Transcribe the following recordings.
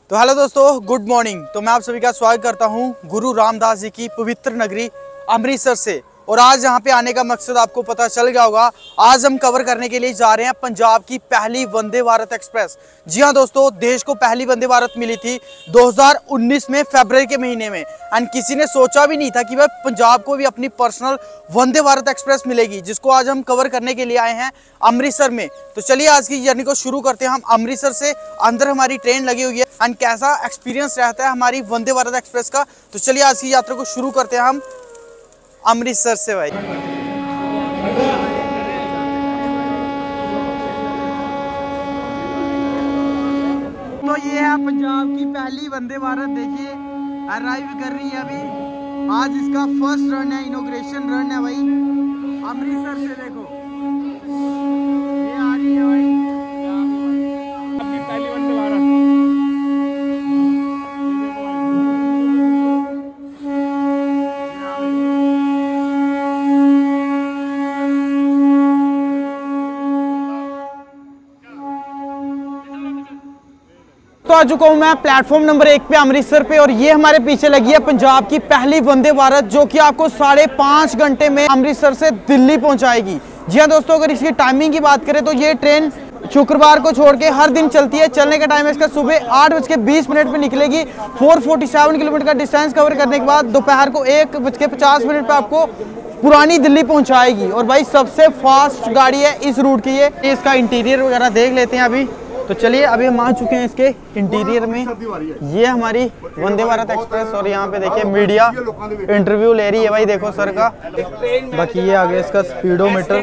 तो हेलो दोस्तों, good morning. तो मैं आप सभी का स्वागत करता हूं गुरु रामदास जी की पवित्र नगरी अमृतसर से। और आज यहाँ पे आने का मकसद आपको पता चल गया होगा। आज हम कवर करने के लिए जा रहे हैं पंजाब की पहली वंदे भारत एक्सप्रेस। जी हाँ दोस्तों, देश को पहली वंदे भारत मिली थी 2019 में फरवरी के महीने में। एंड किसी ने सोचा भी नहीं था कि भाई पंजाब को भी अपनी पर्सनल वंदे भारत एक्सप्रेस मिलेगी, जिसको आज हम कवर करने के लिए आए हैं अमृतसर में। तो चलिए आज की जर्नी को शुरू करते हैं। हम अमृतसर से अंदर हमारी ट्रेन लगी हुई है एंड कैसा एक्सपीरियंस रहता है हमारी वंदे भारत एक्सप्रेस का। तो चलिए आज की यात्रा को शुरू करते हैं हम अमृतसर से भाई। तो ये है पंजाब की पहली वंदे भारत। देखिए अराइव कर रही है अभी। आज इसका फर्स्ट रन है, इनॉग्रेशन रन है भाई अमृतसर से। देखो ये आ रही है भाई अपनी पहली वंदे भारत। तो आ चुका हूं मैं प्लेटफॉर्म नंबर 1 पे अमृतसर पे, और ये हमारे पीछे लगी है पंजाब की पहली वंदे भारत, जो कि आपको 5.5 घंटे में अमृतसर से दिल्ली पहुंचाएगी। जी हाँ दोस्तों, अगर इसकी टाइमिंग की बात करें तो ये ट्रेन शुक्रवार को छोड़ के हर दिन चलती है। चलने का टाइम है इसका सुबह 8:20 पे निकलेगी। 447 किलोमीटर का डिस्टेंस कवर करने के बाद दोपहर को 1:50 पे आपको पुरानी दिल्ली पहुंचाएगी। और भाई सबसे फास्ट गाड़ी है इस रूट की ये। इसका इंटीरियर वगैरह देख लेते हैं अभी। तो चलिए अभी हम आ चुके हैं इसके इंटीरियर में। ये हमारी वंदे भारत एक्सप्रेस, और यहाँ पे देखिए मीडिया इंटरव्यू ले रही है भाई। देखो सर का। बाकी ये आगे इसका स्पीडोमीटर।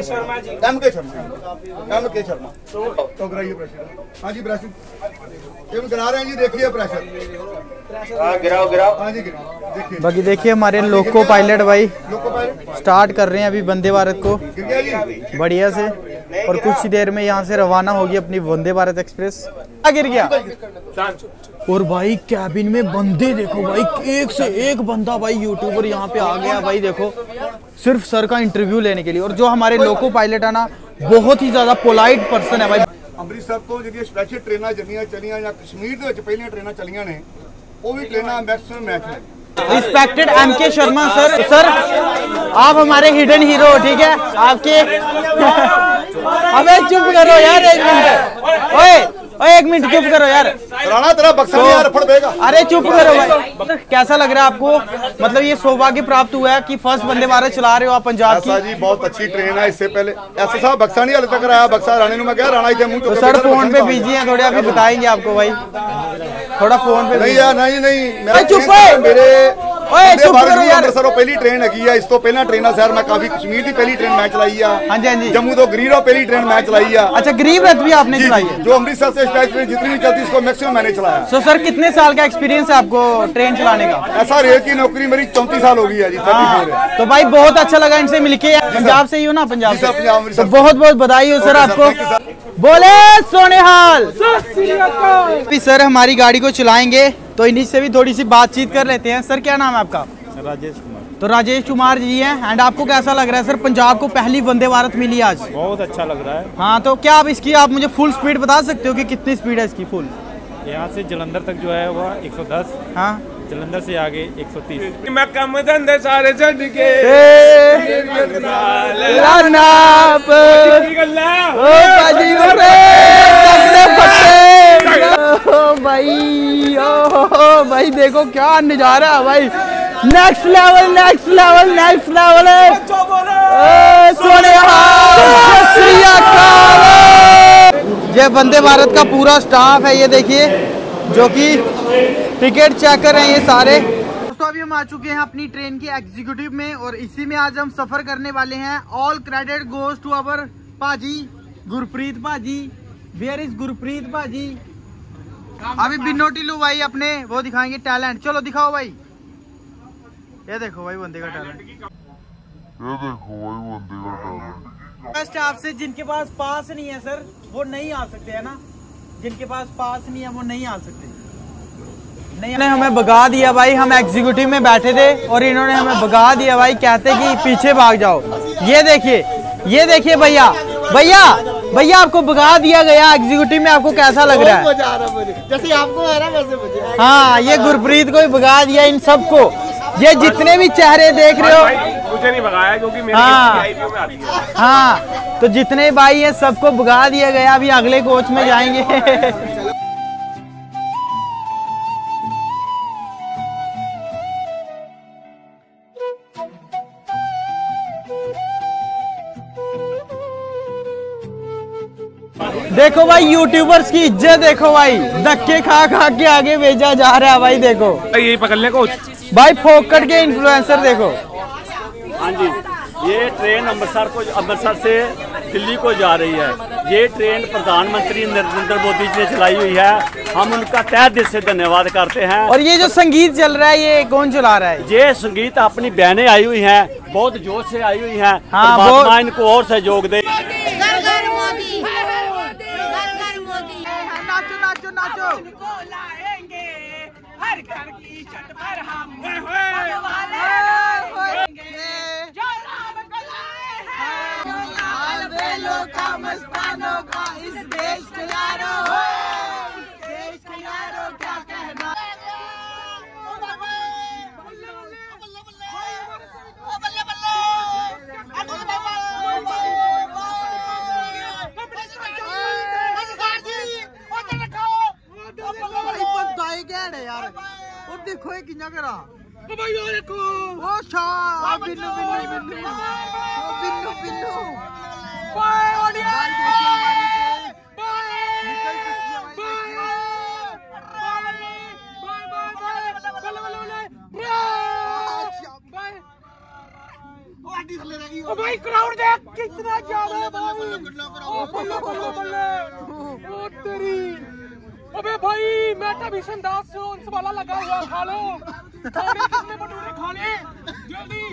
बाकी देखिए हमारे लोको पायलट भाई स्टार्ट कर रहे हैं अभी वंदे भारत को बढ़िया से। और कुछ ही देर में यहाँ से रवाना होगी अपनी वंदे भारत एक्सप्रेस। गिर गया। और भाई कैबिन में बंदे देखो भाई, एक से एक बंदा भाई यूट्यूबर यहाँ पे आ गया भाई। देखो सिर्फ सर का इंटरव्यू लेने के लिए। और जो हमारे लोको पायलट है ना, बहुत ही ज्यादा पोलाइट पर्सन है भाई। ਅੰਮ੍ਰਿਤਸਰ ਤੋਂ ਜਿਹੜੀਆਂ ਸਪੈਸ਼ਲ ਟ੍ਰੇਨਾਂ ਜਿੰਨੀਆਂ ਚੱਲੀਆਂ ਜਾਂ ਕਸ਼ਮੀਰ ਦੇ ਵਿੱਚ ਪਹਿਲੀਆਂ ਟ੍ਰੇਨਾਂ ਚੱਲੀਆਂ ਨੇ, ਉਹ ਵੀ ਟ੍ਰੇਨਾਂ ਮੈਕਸਿਮਮ मैच है। Respected MK Sharma sir. Sir आप हमारे हिडन हीरो, ठीक है आपके। अबे चुप करो यार, एक मिनट। ओए एक मिनट चुप करो यार। राणा तेरा बक्सा नहीं यार, फट देगा। अरे चुप करो भाई। कैसा लग रहा है आपको? मतलब ये सौभाग्य प्राप्त हुआ है कि फर्स्ट वंदे भारत चला रहे हो आप पंजाब की। जी बहुत अच्छी ट्रेन है। इससे पहले ऐसा साहब बक्सा नहीं हाल तक आया। बक्सा राणे ने मैं कहा राणा इधर मुंह तो सर फोन पे बिजी है थोड़े, अभी बताएंगे आपको भाई। थोड़ा फोन पे नहीं यार, नहीं चुप है मेरे। ओए चुप करो यार। सर पहली ट्रेन है। इस तो पहला ट्रेन है सर। मैं काफी कश्मीर की पहली ट्रेन मैं चलाई है। हाँ जी हाँ जी। जम्मू तो गरीब पहली ट्रेन मैं चलाई है। अच्छा, गरीब रथ भी आपने चलाई है? जो अमृतसर से ट्रेन जितनी भी चलती इसको मैक्सिमम मैंने चलाया। तो सर कितने साल का एक्सपीरियंस है आपको ट्रेन चलाने का? ऐसा रेल की नौकरी मेरी 34 साल हो गई है जी। तो भाई बहुत अच्छा लगा इनसे मिलके। पंजाब से ही हो ना? पंजाब से। तो बहुत बहुत बधाई हो सर आपको। बोले सोनेहाल। सर हमारी गाड़ी को चलाएंगे तो इन्हीं से भी थोड़ी सी बातचीत कर लेते हैं। सर क्या नाम है आपका? राजेश कुमार। तो राजेश कुमार जी हैं। एंड आपको कैसा लग रहा है सर, पंजाब को पहली वंदे भारत मिली आज? बहुत अच्छा लग रहा है। हाँ, तो क्या आप मुझे फुल स्पीड बता सकते हो कि कितनी स्पीड है इसकी फुल? यहाँ से जलंधर तक जो है वो 110। हाँ, जलंधर से आगे 130। मैं कम धंधे सारे छड़ के भाई देखो क्या नजारा है भाई। Next level next level next level है। ये वंदे भारत का पूरा स्टाफ है, ये देखिए, जो कि टिकट चेक कर रहे हैं ये सारे। दोस्तों अभी हम आ चुके हैं अपनी ट्रेन की एग्जीक्यूटिव में, और इसी में आज हम सफर करने वाले हैं। All credit goes to our पाजी गुरप्रीत पाजी। वेयर इज गुरप्रीत पाजी? अभी बिन्नो टिल्लू भाई अपने वो दिखाएंगे टैलेंट। चलो दिखाओ भाई। ये देखो भाई बंदे का टैलेंट। फर्स्ट आपसे जिनके पास पास नहीं है सर वो नहीं आ सकते, है ना? जिनके पास पास नहीं है वो नहीं आ सकते। नहीं, हमें भगा दिया भाई। हम एग्जीक्यूटिव में बैठे थे और इन्होंने हमें भगा दिया भाई। कहते कि पीछे भाग जाओ। ये देखिए भैया भैया भैया आपको भगा दिया गया एग्जीक्यूटिव में, आपको कैसा लग रहा है? मजा आ रहा है मुझे, जैसे आपको आ रहा है वैसे मुझे। हाँ, ये गुरप्रीत को ही भगा दिया, इन सबको, ये जितने भी चेहरे देख रहे हो। मुझे नहीं भगाया क्योंकि मेरी आईपीओ में आती है। हाँ, तो जितने भाई हैं सबको भगा दिया गया, अभी अगले कोच में जाएंगे। देखो भाई यूट्यूबर्स की इज्जत देखो भाई, धक्के खा खा के आगे भेजा जा रहा है भाई। देखो यही पकड़ ले कोच भाई, फोकट के इन्फ्लुएंसर देखो। हाँ जी, ये ट्रेन अमृतसर से दिल्ली को जा रही है। ये ट्रेन प्रधानमंत्री नरेंद्र मोदी जी ने चलाई हुई है, हम उनका तहे दिल से धन्यवाद करते हैं। और ये जो संगीत चल रहा है, ये कौन चला रहा है? ये संगीत अपनी बहनें आई हुई हैं, बहुत जोश से आई हुई हैं। हाँ, परमात्मा इनको और सहयोग दे। नाचो नाचो नाचो, हर घर की छत पर हम मस्तानों का इस देश के यारों, देश के यारों क्या कहना। यार और देखो ये किन्ना करा भाई, देखो ओ शाह बिन्नू बिन्नू बिन्नू बिन्नू बिन्नू भाई क्राउड देख कितना ज्यादा है भाई। अबे भाई मैं भीषण दास वाला लगा हुआ, खा लो किसने भटूरे खा ले जल्दी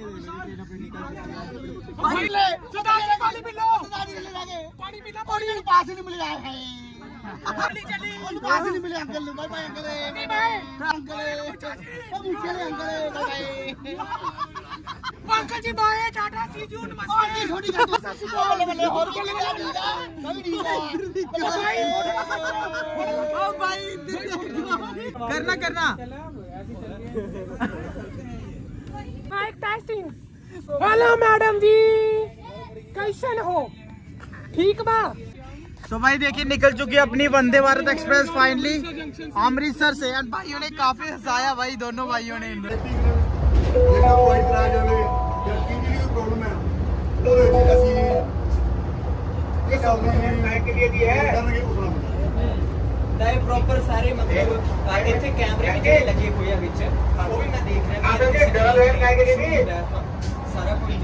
भाई, ले पानी पी लो, पानी पीना, पानी पास ही नहीं मिल रहा है, पानी चली पास ही नहीं मिले। अंकल भाई, भाई uncle uncle ji bye tata see you नमस्ते। छोटी बल्ले और करना करना mic testing. Hello madam ji, कैसे हो? ठीक बा। तो भाई देखिए निकल चुकी है अपनी वंदे भारत एक्सप्रेस फाइनली अमृतसर से। एंड भाइयों ने काफी हंसाया भाई, दोनों भाइयों ने। प्रॉपर सारे इतने कैमरे भी लगे हुए हैं विच, वो भी मैं देख रहा हूं सारा कुछ।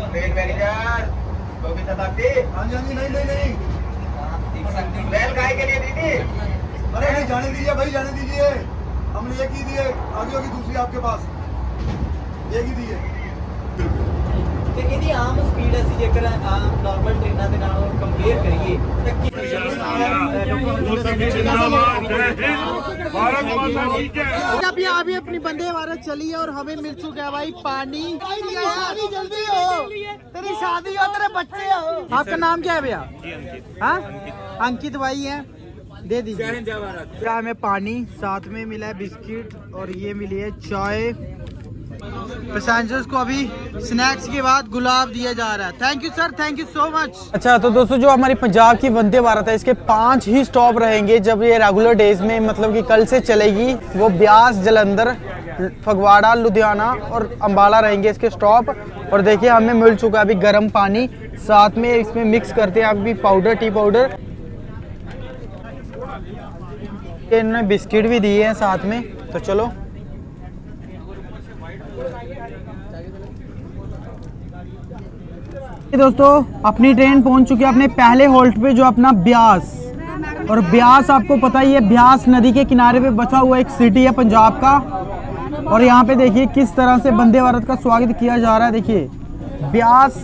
बैल गाय के लिए दीदी, अरे नहीं जाने दीजिए भाई, जाने दीजिए। हमने एक ही दी है, आगे होगी दूसरी आपके पास, एक ही दी है। ਤੇ ਇਹਦੀ ਆਮ ਸਪੀਡ ਅਸੀਂ ਜੇਕਰ ਆਮ ਨਾਰਮਲ ਟ੍ਰੇਨਾਂ ਦੇ ਨਾਲ ਕੰਪੇਅਰ ਕਰੀਏ अभी अभी अपनी वंदे भारत चली है और हमें मिल चुका है भाई पानी। जल्दी हो, तेरी शादी हो, तेरे बच्चे हो। आपका नाम क्या है भैया? हाँ अंकित भाई है, दे दीजिए। क्या हमें पानी, साथ में मिला है बिस्किट और ये मिली है चाय। पैसेंजर्स को अभी स्नैक्स के बाद गुलाब दिया जा रहा है। Thank you sir, thank you so much. अच्छा तो दोस्तों जो हमारी पंजाब की वंदे भारत है, इसके 5 ही स्टॉप रहेंगे जब ये रेगुलर डेज में, मतलब कि कल से चलेगी। वो ब्यास, जलंधर, फगवाड़ा, लुधियाना और अंबाला रहेंगे इसके स्टॉप। और देखिए हमें मिल चुका है अभी गर्म पानी, साथ में इसमें मिक्स करते हैं अभी पाउडर, टी पाउडर। इन्होंने बिस्किट भी दिए हैं साथ में। तो चलो दोस्तों अपनी ट्रेन पहुंच चुकी है अपने पहले होल्ट पे, जो अपना ब्यास। और ब्यास आपको पता ही है, ब्यास नदी के किनारे पे बसा हुआ एक सिटी है पंजाब का। और यहाँ पे देखिए किस तरह से वंदे भारत का स्वागत किया जा रहा है। देखिए ब्यास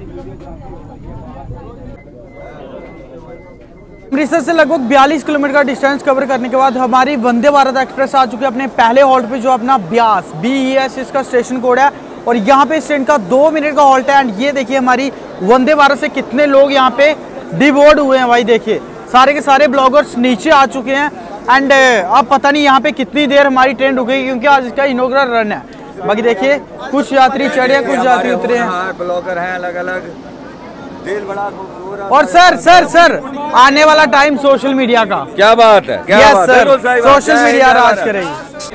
अमृतसर से लगभग 42 किलोमीटर का डिस्टेंस कवर करने के बाद हमारी वंदे भारत एक्सप्रेस आ चुकी है अपने पहले हॉल्ट पे, जो अपना ब्यास, BES इसका स्टेशन कोड है। और यहाँ पे इस ट्रेन का 2 मिनट का हॉल्ट है। एंड ये देखिए हमारी वंदे भारत से कितने लोग यहाँ पे डिवोर्ड हुए हैं भाई। देखिए सारे के सारे ब्लॉगर्स नीचे आ चुके हैं एंड अब पता नहीं यहाँ पे कितनी देर हमारी ट्रेन रुकेगी क्योंकि आज इसका इनॉग्रल रन है। बाकी देखिए कुछ यात्री चढ़े कुछ यात्री उतरे हैं, ब्लॉगर हैं अलग अलग। दिल बड़ा खूबसूरत। और सर आने वाला टाइम सोशल मीडिया का। क्या बात है, क्या बात है, सोशल मीडिया राज करेगी।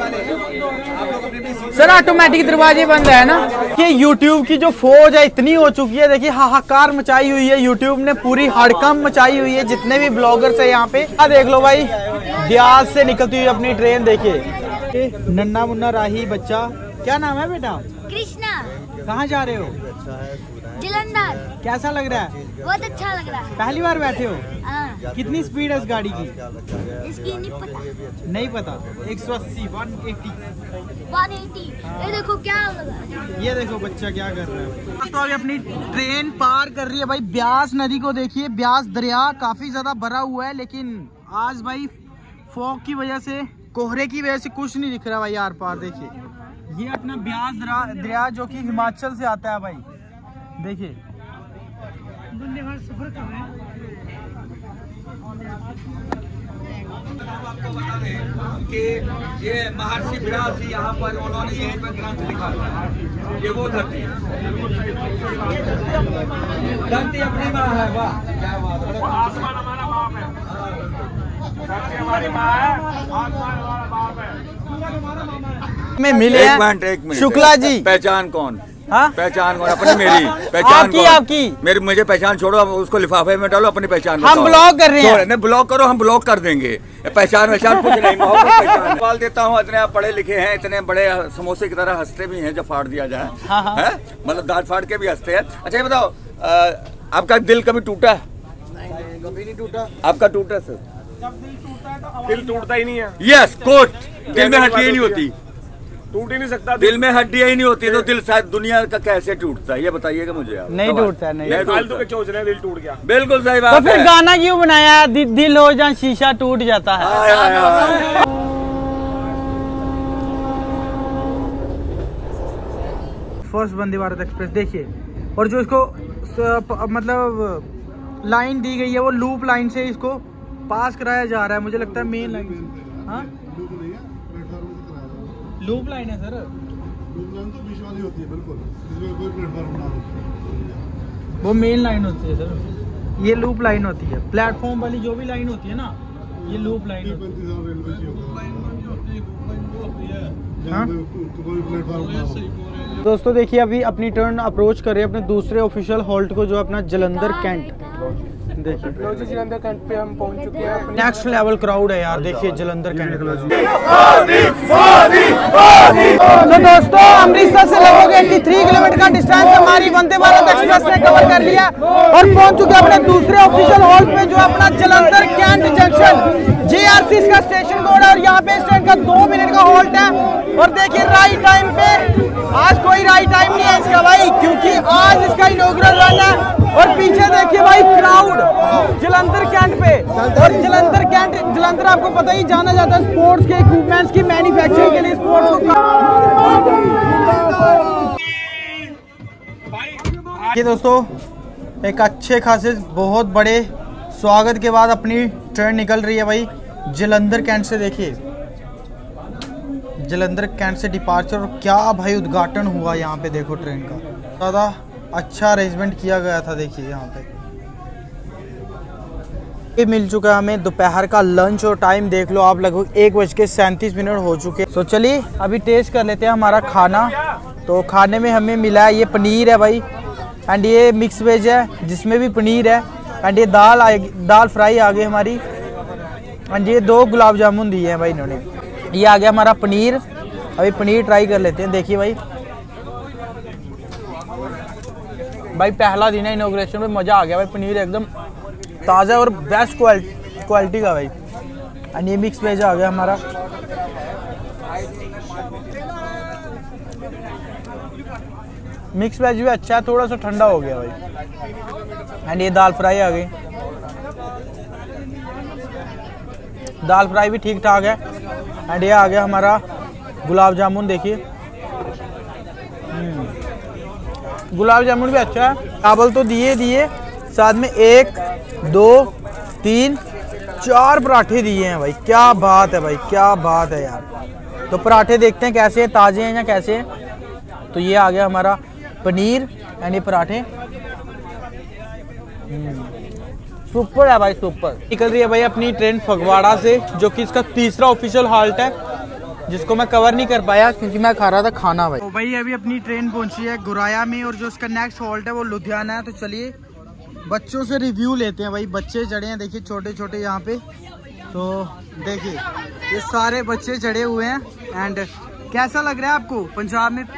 सर ऑटोमेटिक दरवाजे बंद है ना कि YouTube की जो फौज है इतनी हो चुकी है। देखिए हाहाकार मचाई हुई है, YouTube ने पूरी हड़कंप मचाई हुई है जितने भी ब्लॉगर्स है यहाँ पे। देख लो भाई ब्याज से निकलती हुई अपनी ट्रेन। देखिए नन्ना मुन्ना राही बच्चा, क्या नाम है बेटा? कृष्णा। कहाँ जा रहे हो? जलंधर। कैसा लग रहा है? बहुत अच्छा लग रहा है। पहली बार बैठे हो? हाँ। कितनी स्पीड है इस गाड़ी की? इसकी नहीं पता 180 180। ये देखो क्या लगा। ये देखो बच्चा क्या कर रहा है। तो अभी अपनी ट्रेन पार कर रही है भाई ब्यास नदी को। देखिए ब्यास दरिया काफी ज्यादा भरा हुआ है लेकिन आज भाई फॉग की वजह से, कोहरे की वजह से कुछ नहीं दिख रहा भाई यार पार। देखिए ये अपना ब्यास दरिया जो कि हिमाचल से आता है भाई। देखिए सफर कर रहे हैं। आपको बता दें कि ये महर्षि व्यास यहाँ पर उन्होंने यहीं पर ग्रंथ लिखा था। ये वो धरती है, धरती अपनी माँ है। वाह क्या बात है। आसमान हमारा बाप है, धरती हमारी माँ है, आसमान हमारा बाप है। में मिले एक मिनट शुक्ला जी। पहचान कौन? हाँ? पहचान कौन? अपनी मेरी पहचान आपकी, आपकी मेरी। मुझे पहचान छोड़ो, उसको लिफाफे में डालो, अपनी पहचान हम ब्लॉग कर रहे हैं। नहीं ब्लॉग करो, हम ब्लॉग कर देंगे। पहचान कुछ नहीं। सवाल देता हूँ, इतने आप पढ़े लिखे हैं, इतने बड़े समोसे की तरह हंसते भी हैं जब फाड़ दिया जाए। है मतलब दांत फाड़ के भी हंसते हैं। अच्छा ये बताओ आपका दिल कभी टूटा? नहीं कभी नहीं टूटा। आपका टूटा सर? दिल टूटता ही नहीं है। यस कोट। दिल में हड्डी ही नहीं होती, टूट ही नहीं सकता। दिल में हड्डियां ही नहीं होती तो दिल शायद दुनिया का कैसे टूटता है? ये बताइएगा मुझे आप। नहीं टूटता है। नहीं फालतू के सोच रहे हैं दिल टूट गया। बिल्कुल सही तो बात फिर है। गाना क्यों बनाया दिल हो जहाँ शीशा टूट जाता है। फर्स्ट वंदे भारत एक्सप्रेस देखिए, और जो इसको मतलब लाइन दी गई है वो लूप लाइन से इसको पास कराया जा रहा है। मुझे लगता है मेन लाइन। हाँ लूप लाइन है सर। लूप लाइन तो बीच वाली होती है बिल्कुल, इसमें कोई प्लेटफॉर्म ना हो। वो मेन लाइन होती है सर, ये लूप लाइन होती है। प्लेटफॉर्म वाली जो भी लाइन होती है ना ये लूप लाइन होती है। दोस्तों देखिए अभी अपनी टर्न अप्रोच कर रहे हैं अपने दूसरे ऑफिशियल हॉल्ट को जो अपना जलंधर कैंट। देखिए जलंधर कैंट पे हम पहुंच चुके हैं। नेक्स्ट लेवल क्राउड है यार। देखिए जलंधर कैंट। तो दोस्तों अमृतसर से लगभग 83 किलोमीटर का डिस्टेंस हमारी वंदे भारत एक्सप्रेस ने कवर कर लिया और पहुंच चुके अपने दूसरे ऑफिशियल हॉल्ट पे जो अपना जलंधर कैंट जंक्शन। JRC इसका स्टेशन कोड है और यहाँ पे इस ट्रेन का 2 मिनट का हॉल्ट है। और देखिए राइट टाइम पे, आज कोई राइट टाइम नहीं है इसका भाई क्योंकि आज इसका इनॉग्रल रन है। और पीछे देखिए भाई क्राउड जलंधर कैंट पे। और जलंधर कैंट, जलंधर आपको पता ही जाना जाता है स्पोर्ट्स के इक्विपमेंट्स की मैन्युफैक्चरिंग के लिए। स्पोर्ट्स ये दोस्तों एक अच्छे खासे बहुत बड़े स्वागत के बाद अपनी ट्रेन निकल रही है भाई जलंधर कैंट से। देखिए जलंधर कैंट से डिपार्चर और क्या भाई उद्घाटन हुआ यहाँ पे। देखो ट्रेन का ज़्यादा अच्छा अरेंजमेंट किया गया था। देखिए यहाँ पे ये मिल चुका है हमें दोपहर का लंच और टाइम देख लो आप लगभग 1:37 हो चुके। तो चलिए अभी टेस्ट कर लेते हैं हमारा खाना। तो खाने में हमें मिला है ये पनीर है भाई एंड ये मिक्स वेज है जिसमें भी पनीर है एंड ये दाल फ्राई आ गई हमारी एंड ये 2 गुलाब जामुन दिए हैं भाई इन्होंने। ये आ गया हमारा पनीर। अभी पनीर ट्राई कर लेते हैं। देखिए भाई पहला दिन है इनॉग्रेशन में, मज़ा आ गया भाई। पनीर एकदम ताज़ा और बेस्ट क्वालिटी का भाई। एंड ये मिक्स वेज आ गया हमारा। मिक्स वेज भी अच्छा है, थोड़ा सा ठंडा हो गया भाई। एंड ये दाल फ्राई आ गई। दाल फ्राई भी ठीक ठाक है। एंड ये आ गया हमारा गुलाब जामुन। देखिए गुलाब जामुन भी अच्छा है। चावल तो दिए साथ में 1 2 3 4 पराठे दिए हैं भाई। क्या बात है भाई, क्या बात है यार। तो पराठे देखते हैं कैसे हैं, ताज़े हैं या कैसे हैं। तो ये आ गया हमारा पनीर एंड ये पराठे। सुपर है भाई, सुपर। निकल रही है भाई अपनी ट्रेन फगवाड़ा से, जो कि इसका तीसरा ऑफिशियल हाल्ट है, जिसको मैं कवर नहीं कर पाया क्योंकि मैं खा रहा था खाना भाई। तो भाई अभी अपनी ट्रेन पहुंची है गुराया में और जो इसका नेक्स्ट हॉल्ट है वो लुधियाना है। तो चलिए बच्चों से रिव्यू लेते हैं भाई। बच्चे चढ़े हैं, देखिए छोटे छोटे यहाँ पे। तो देखिए ये सारे बच्चे चढ़े हुए हैं। एंड कैसा लग रहा है आपको पंजाब में?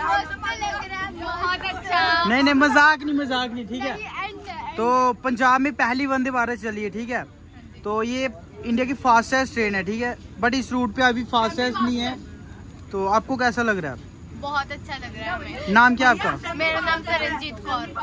बहुत अच्छा। नहीं मजाक नहीं, ठीक है। तो पंजाब में पहली वंदे भारत चली है, ठीक है। तो ये इंडिया की फास्टेस्ट ट्रेन है, ठीक है। बट इस रूट पे अभी फास्टेस्ट नहीं है। तो आपको कैसा लग रहा है? बहुत अच्छा लग रहा है हमें। नाम क्या आपका? मेरा नाम तरनजीत कौर।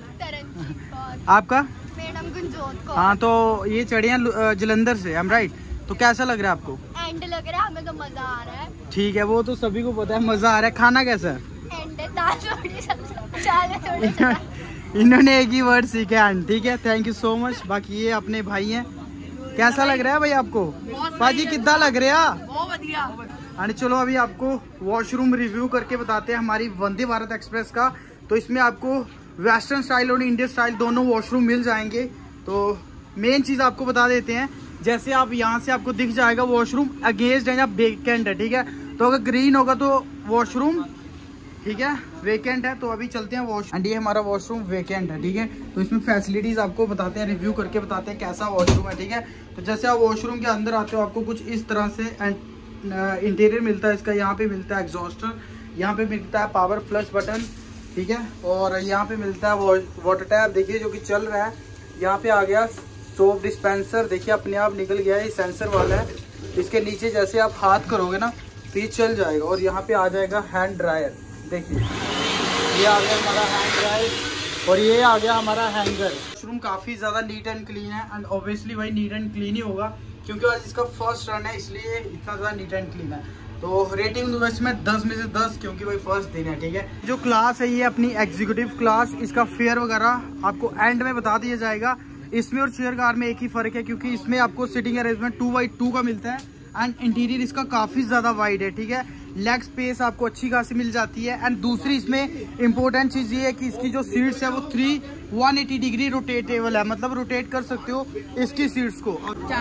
आपका? मेरा नाम गुंजोत कौर। हाँ, तो ये चढ़े हैं जलंधर से, आई एम राइट। तो कैसा लग रहा है आपको? एंड लग रहा है हमें, तो मजा आ रहा है। ठीक है, वो तो सभी को पता है, मजा आ रहा है। खाना कैसा है? एंड दाल रोटी सब्जी चावल। इन्होंने एक ही वर्ड सीखा है, ठीक है। Thank you so much. बाकी ये अपने भाई हैं। कैसा लग रहा है भाई आपको? भाजी कितना लग रहा? बहुत बढ़िया। अरे चलो अभी आपको वॉशरूम रिव्यू करके बताते हैं हमारी वंदे भारत एक्सप्रेस का। तो इसमें आपको वेस्टर्न स्टाइल और इंडियन स्टाइल दोनों वॉशरूम मिल जाएंगे। तो मेन चीज़ आपको बता देते हैं, जैसे आप यहाँ से आपको दिख जाएगा वॉशरूम अगेंस्ट है या वेकेंट है, ठीक है। तो अगर ग्रीन होगा तो वॉशरूम, ठीक है, वेकेंट है। तो अभी चलते हैं वॉशरूम। एंड ये हमारा वॉशरूम वेकेंट है, ठीक है। तो इसमें फैसिलिटीज़ आपको बताते हैं, रिव्यू करके बताते हैं कैसा वॉशरूम है, ठीक है। तो जैसे आप वॉशरूम के अंदर आते हो आपको कुछ इस तरह से इंटीरियर मिलता है इसका। यहाँ पे मिलता है एग्जॉस्टर, यहाँ पे मिलता है पावर फ्लश बटन, ठीक है। और यहाँ पे मिलता है वाटर टैप, देखिए जो कि चल रहा है। यहाँ पे आ गया सोप डिस्पेंसर, देखिए अपने आप निकल गया है, ये सेंसर वाला है। इसके नीचे जैसे आप हाथ करोगे ना तो ये चल जाएगा। और यहाँ पे आ जाएगा हैंड ड्रायर, देखिए ये आ गया हमारा हैंड ड्रायर। और ये आ गया हमारा हैंगर। वॉशरूम काफ़ी ज़्यादा नीट एंड क्लीन है। एंड ऑब्वियसली भाई नीट एंड क्लीन ही होगा क्योंकि आज इसका फर्स्ट रन है, इसलिए इतना ज़्यादा नीट एंड क्लीन है। तो रेटिंग दूंगा इसमें 10 में से 10 क्योंकि भाई फर्स्ट दिन है, ठीक है। जो क्लास है ये अपनी एग्जीक्यूटिव क्लास, इसका फेयर वगैरह आपको एंड में बता दिया जाएगा। इसमें और चेयर कार में एक ही फ़र्क है क्योंकि इसमें आपको सिटिंग अरेंजमेंट 2x2 का मिलता है। एंड इंटीरियर इसका काफ़ी ज़्यादा वाइड है, ठीक है। लेग स्पेस आपको अच्छी खासी मिल जाती है। एंड दूसरी इसमें इंपॉर्टेंट चीज़ ये है कि इसकी जो सीट्स है वो 180 डिग्री रोटेटेबल है, मतलब रोटेट कर सकते हो इसकी सीट्स को।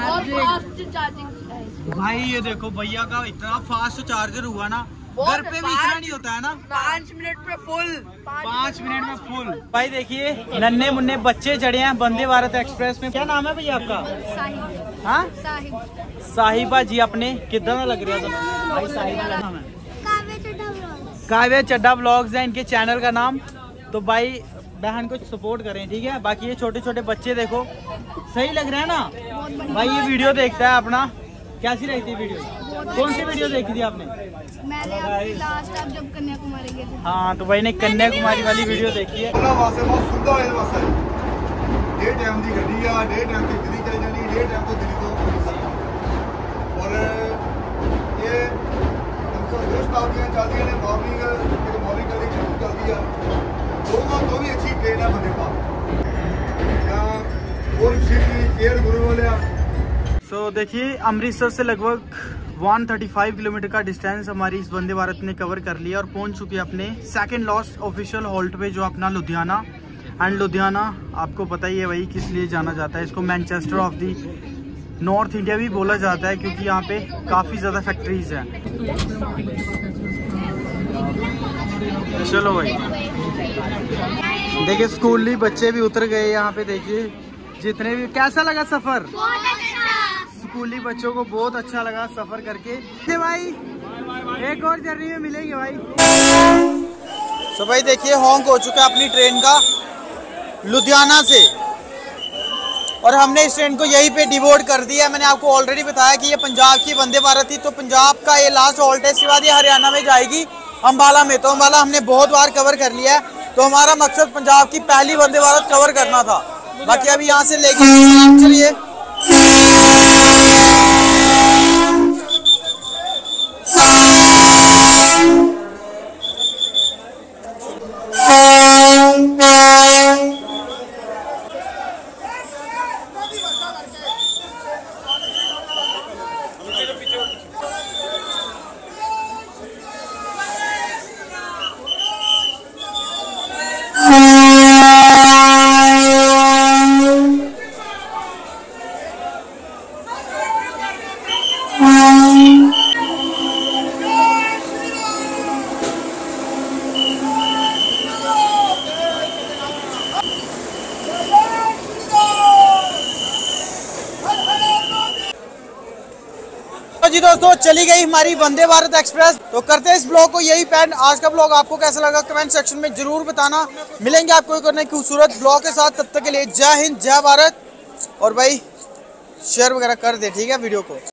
भाई ये देखो भैया का इतना फास्ट चार्जर हुआ ना, घर पे भी इतना नहीं होता है ना। 5 मिनट में फुल। 5 मिनट में फुल। भाई देखिए नन्हे मुन्ने बच्चे चढ़े हैं वंदे भारत एक्सप्रेस में। क्या नाम है भैया आपका? हाँ साहिबा जी। अपने कितना लग रहा था भाई? साहिबा का नाम है काव्या चड्डा ब्लॉग्स है इनके चैनल का नाम। तो भाई बहन को सपोर्ट करें, ठीक है। बाकी ये छोटे छोटे बच्चे देखो, सही लग रहा है ना भाई। ये वीडियो देखता है अपना, कैसी रहती है वीडियो? कौन सी वीडियो देखी थी आपने? मैंने लास्ट टाइम जब कन्याकुमारी गए थे। हाँ, तो भाई ने कन्याकुमारी वाली वीडियो देखी है। डे टाइम की गड्डी आ, डे टाइम से दिल्ली चल जानी, डे टाइम तो दिल्ली तो और ये 302 शताब्दियाँ चलती ने मॉर्निंग कल शुरू चलती है। दोनों भी अच्छी ट्रेन है बंदे और चेयर गुरु वाले। सो देखिए अमृतसर से लगभग 135 किलोमीटर का डिस्टेंस हमारी इस वंदे भारत ने कवर कर लिया और पहुंच चुकी है अपने सेकंड लास्ट ऑफिशियल हॉल्ट पे, जो अपना लुधियाना। एंड लुधियाना आपको पता ही है भाई किस लिए जाना जाता है, इसको Manchester of the north India भी बोला जाता है क्योंकि यहाँ पे काफ़ी ज़्यादा फैक्ट्रीज हैं। चलो भाई देखिए स्कूली बच्चे भी उतर गए यहाँ पे, देखिए जितने भी। कैसा लगा सफ़र? स्कूली बच्चों को बहुत अच्छा लगा सफ़र करके। भाई एक और जर्नी में मिलेंगे भाई। तो भाई देखिए हॉन्क हो चुका है अपनी ट्रेन का लुधियाना से, और हमने इस ट्रेन को यहीं पे डिवोट कर दिया है। मैंने आपको ऑलरेडी बताया कि ये पंजाब की वंदे भारत थी, तो पंजाब का ये लास्ट हॉल्ट है। इसके बाद ये हरियाणा में जाएगी अम्बाला में। तो अम्बाला हमने बहुत बार कवर कर लिया है, तो हमारा मकसद पंजाब की पहली वंदे भारत कवर करना था। बाकी अभी यहाँ से लेके चलिए। जी दोस्तों, चली गई हमारी वंदे भारत एक्सप्रेस। तो करते हैं इस ब्लॉग को यही पेंड। आज का ब्लॉग आपको कैसा लगा कमेंट सेक्शन में जरूर बताना। मिलेंगे आपको एक और नई खूबसूरत ब्लॉग के साथ। तब तक के लिए जय हिंद, जय भारत। और भाई शेयर वगैरह कर दे, ठीक है वीडियो को।